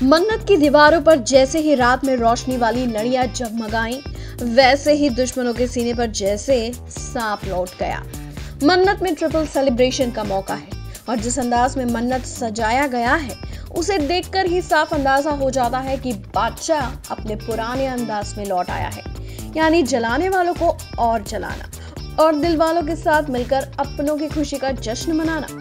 मन्नत की दीवारों पर जैसे ही रात में रोशनी वाली लड़ियां जगमगाईं, वैसे ही दुश्मनों के सीने पर जैसे सांप लौट गया। मन्नत में ट्रिपल सेलिब्रेशन का मौका है और जिस अंदाज में मन्नत सजाया गया है उसे देखकर ही साफ अंदाजा हो जाता है कि बादशाह अपने पुराने अंदाज में लौट आया है, यानी जलाने वालों को और जलाना और दिल वालों के साथ मिलकर अपनों की खुशी का जश्न मनाना।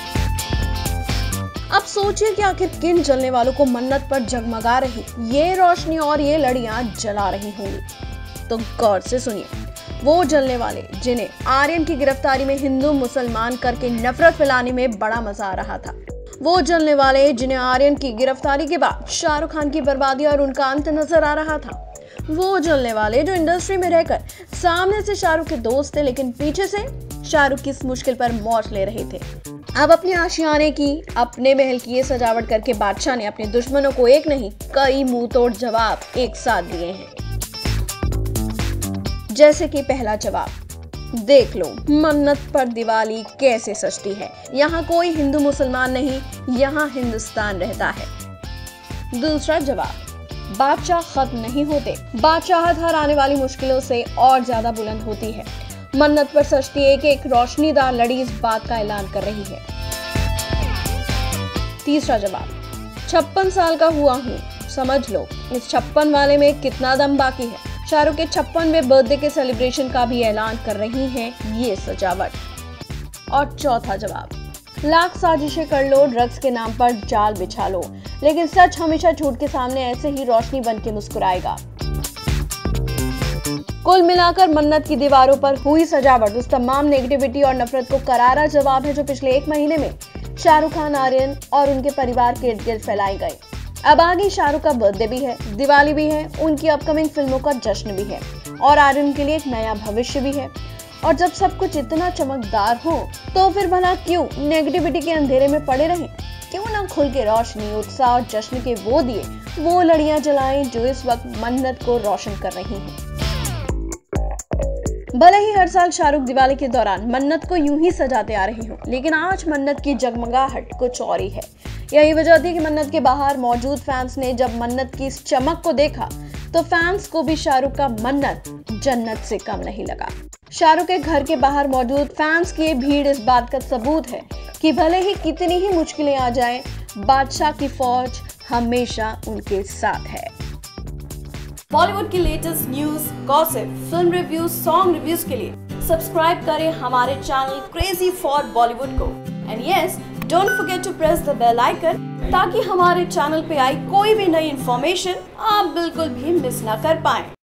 अब सोचिए कि आखिर किन जलने वालों को मन्नत पर जगमगा रही ये रोशनी और ये लड़ियां जला रही होंगी। तो गौर से सुनिए, वो जलने वाले जिन्हें आर्यन की गिरफ्तारी में हिंदू मुसलमान करके नफरत फैलाने में बड़ा मजा आ रहा था, वो जलने वाले जिन्हें आर्यन की गिरफ्तारी के बाद शाहरुख खान की बर्बादी और उनका अंत नजर आ रहा था, वो जलने वाले जो इंडस्ट्री में रहकर सामने से शाहरुख के दोस्त थे लेकिन पीछे से शाहरुख की इस मुश्किल पर मौज ले रहे थे। अब अपने आशियाने की, अपने महल की ये सजावट करके बादशाह ने अपने दुश्मनों को एक नहीं कई मुंह तोड़ जवाब एक साथ दिए हैं। जैसे कि पहला जवाब, देख लो मन्नत पर दिवाली कैसे सजती है, यहाँ कोई हिंदू मुसलमान नहीं, यहाँ हिंदुस्तान रहता है। दूसरा जवाब, बादशाह खत्म नहीं होते, बादशाहत हर आने वाली मुश्किलों से और ज्यादा बुलंद होती है। मन्नत पर सजती एक एक रोशनीदार लड़ी इस बात का ऐलान कर रही है। तीसरा जवाब, 56 साल का हुआ हूँ, समझ लो इस 56 वाले में कितना दम बाकी है। शाहरुख के 56वें बर्थडे के सेलिब्रेशन का भी ऐलान कर रही है ये सजावट। और चौथा जवाब, लाख साजिशें कर लो, ड्रग्स के नाम पर जाल बिछा लो, लेकिन सच हमेशा झूठ के सामने ऐसे ही रोशनी बन के मुस्कुराएगा। कुल मिलाकर मन्नत की दीवारों पर हुई सजावट उस तमाम नेगेटिविटी और नफरत को करारा जवाब है जो पिछले 1 महीने में शाहरुख खान, आर्यन और उनके परिवार के इर्द गिर्द फैलाई गए। अब आगे शाहरुख का बर्थडे भी है, दिवाली भी है, उनकी अपकमिंग फिल्मों का जश्न भी है और आर्यन के लिए एक नया भविष्य भी है। और जब सब कुछ इतना चमकदार हो तो फिर भला क्यों नेगेटिविटी के अंधेरे में पड़े रहें? क्यों ना खुल के रोशनी, उत्साह और जश्न के वो दिए, वो लड़ियां जलाएं जो इस वक्त मन्नत को रोशन कर रही हैं। भले ही हर साल शाहरुख दिवाली के दौरान मन्नत को यूं ही सजाते आ रहे हो, लेकिन आज मन्नत की जगमगाहट कुछ और ही है। यही वजह थी कि मन्नत के बाहर मौजूद फैंस ने जब मन्नत की इस चमक को देखा तो फैंस को भी शाहरुख का मन्नत जन्नत से कम नहीं लगा। शाहरुख के घर के बाहर मौजूद फैंस की भीड़ इस बात का सबूत है कि भले ही कितनी ही मुश्किलें आ जाएं, बादशाह की फौज हमेशा उनके साथ है। बॉलीवुड की latest news, gossip, film reviews, song reviews के लिए सब्सक्राइब करें हमारे चैनल क्रेजी फॉर बॉलीवुड को। And yes, don't forget to press the bell icon ताकि हमारे चैनल पे आई कोई भी नई इंफॉर्मेशन आप बिल्कुल भी मिस ना कर पाएं।